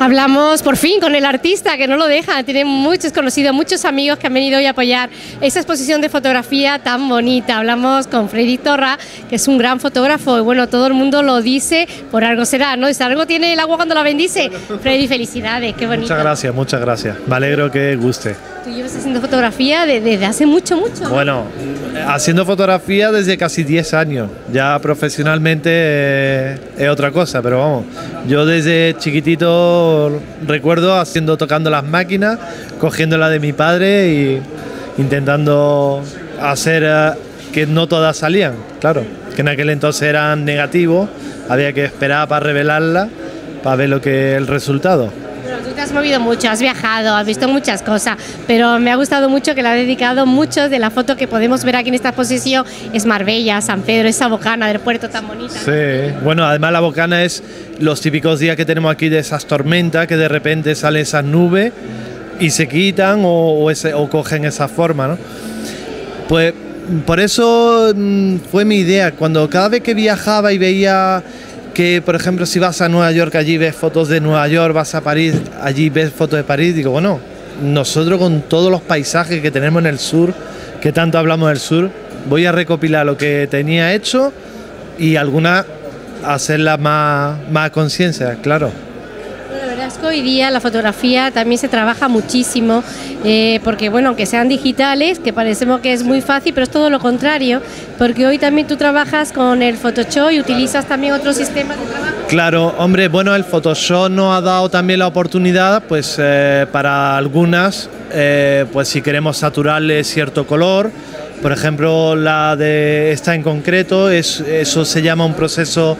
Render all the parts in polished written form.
Hablamos por fin con el artista, que no lo deja, tiene muchos conocidos, muchos amigos que han venido hoy a apoyar esa exposición de fotografía tan bonita. Hablamos con Freddy Torra, que es un gran fotógrafo, y bueno, todo el mundo lo dice, por algo será, ¿no? Si algo tiene el agua cuando la bendice. Freddy, felicidades, qué bonito. Muchas gracias, me alegro que guste. Tú llevas haciendo fotografía desde hace mucho, ¿no? Bueno, haciendo fotografía desde casi 10 años, ya profesionalmente es otra cosa, pero vamos, yo desde chiquitito recuerdo tocando las máquinas, cogiendo la de mi padre y intentando hacer que no todas salían, claro, que en aquel entonces eran negativos, había que esperar para revelarla, para ver lo que es el resultado. Bueno, tú te has movido mucho, has viajado, has visto muchas cosas, pero me ha gustado mucho que le ha dedicado mucho de la foto que podemos ver aquí en esta exposición, es Marbella, San Pedro, esa bocana del puerto tan bonita. Sí, bueno, además la bocana es los típicos días que tenemos aquí de esas tormentas, que de repente salen esas nubes y se quitan o cogen esa forma, ¿no? Pues por eso fue mi idea, cuando cada vez que viajaba y veía que, por ejemplo, si vas a Nueva York, allí ves fotos de Nueva York, vas a París, allí ves fotos de París, digo, bueno, nosotros con todos los paisajes que tenemos en el sur, que tanto hablamos del sur, voy a recopilar lo que tenía hecho y algunas hacerlas más a conciencia, claro. La verdad es que hoy día la fotografía también se trabaja muchísimo, porque bueno, aunque sean digitales, que parecemos que es muy fácil, pero es todo lo contrario, porque hoy también tú trabajas con el Photoshop y utilizas también otros sistemas de trabajo. Claro, hombre, bueno, el Photoshop nos ha dado también la oportunidad, pues para algunas, pues si queremos saturarle cierto color, por ejemplo, la de esta en concreto, eso se llama un proceso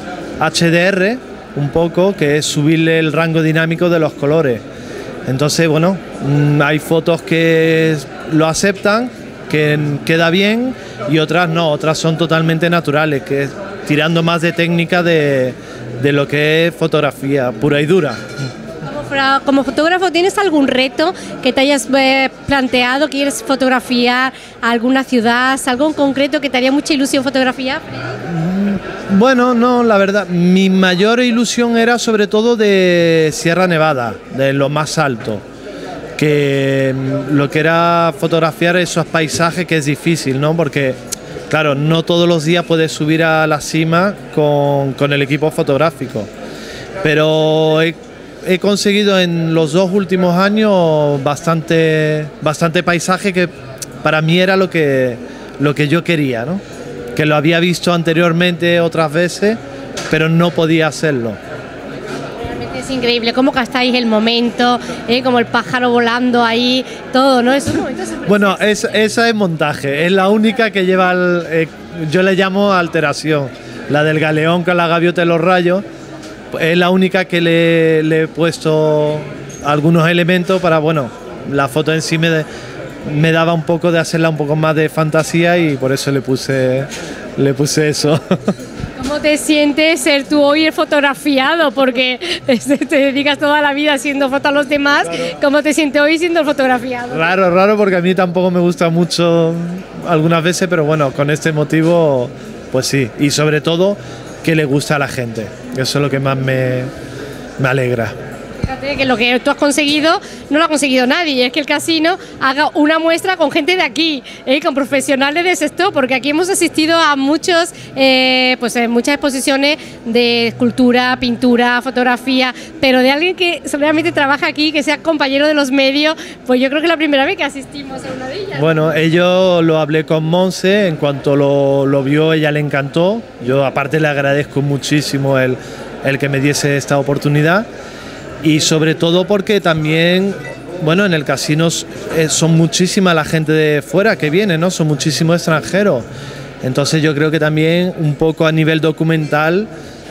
HDR, un poco, que es subirle el rango dinámico de los colores. Entonces, bueno, hay fotos que lo aceptan, que queda bien, y otras no, otras son totalmente naturales, que es tirando más de técnica de lo que es fotografía pura y dura. Como fotógrafo, ¿tienes algún reto que te hayas planteado? ¿Quieres fotografiar alguna ciudad, algo en concreto que te haría mucha ilusión fotografiar? Bueno, no, la verdad, mi mayor ilusión era sobre todo de Sierra Nevada, de lo más alto, que lo que era fotografiar esos paisajes, que es difícil, ¿no? Porque, claro, no todos los días puedes subir a la cima con el equipo fotográfico, pero he conseguido en los 2 últimos años bastante paisaje, que para mí era lo que yo quería, ¿no? Que lo había visto anteriormente otras veces, pero no podía hacerlo. Realmente es increíble cómo gastáis el momento, como el pájaro volando ahí, todo, ¿no? Es un momento sorprendente. Bueno, esa es montaje, es la única que lleva, yo le llamo alteración, la del galeón con la gaviota y los rayos, es la única que le he puesto algunos elementos para, bueno, la foto en sí me daba un poco de hacerla un poco más de fantasía y por eso le puse eso. ¿Cómo te sientes ser tú hoy el fotografiado? Porque te dedicas toda la vida haciendo fotos a los demás. Claro. ¿Cómo te sientes hoy siendo el fotografiado? Raro, porque a mí tampoco me gusta mucho algunas veces, pero bueno, con este motivo, pues sí. Y sobre todo, que le gusta a la gente. Eso es lo que más me alegra. Fíjate que lo que tú has conseguido no lo ha conseguido nadie, es que el casino haga una muestra con gente de aquí, con profesionales del sector, porque aquí hemos asistido a muchas exposiciones de escultura, pintura, fotografía, pero de alguien que realmente trabaja aquí, que sea compañero de los medios, pues yo creo que es la primera vez que asistimos a una de ellas. Bueno, yo lo hablé con Monse, en cuanto lo vio ella le encantó, yo aparte le agradezco muchísimo el que me diese esta oportunidad. Y sobre todo porque también, bueno, en el casino son muchísima la gente de fuera que viene, ¿no? Son muchísimos extranjeros. Entonces yo creo que también un poco a nivel documental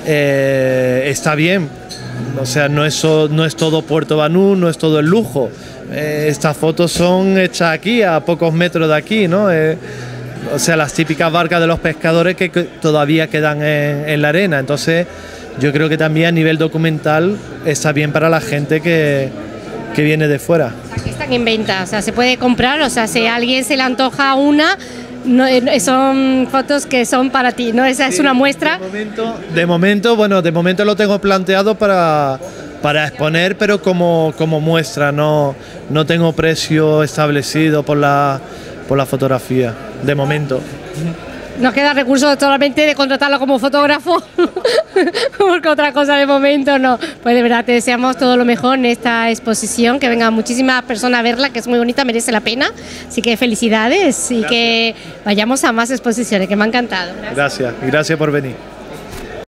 está bien. O sea, no es todo Puerto Banús, no es todo el lujo. Estas fotos son hechas aquí, a pocos metros de aquí, ¿no? O sea, las típicas barcas de los pescadores que todavía quedan en la arena. Entonces yo creo que también a nivel documental está bien para la gente que viene de fuera. O sea, que están en venta, o sea, se puede comprar, o sea, si a alguien se le antoja una, no, son fotos que son para ti, ¿no? Esa es una muestra. De momento lo tengo planteado para para exponer, pero como muestra, no tengo precio establecido por la fotografía, de momento. Nos queda recurso solamente de contratarlo como fotógrafo, porque otra cosa de momento no. Pues de verdad te deseamos todo lo mejor en esta exposición, que vengan muchísimas personas a verla, que es muy bonita, merece la pena. Así que felicidades y que vayamos a más exposiciones, que me ha encantado. Gracias, y gracias por venir.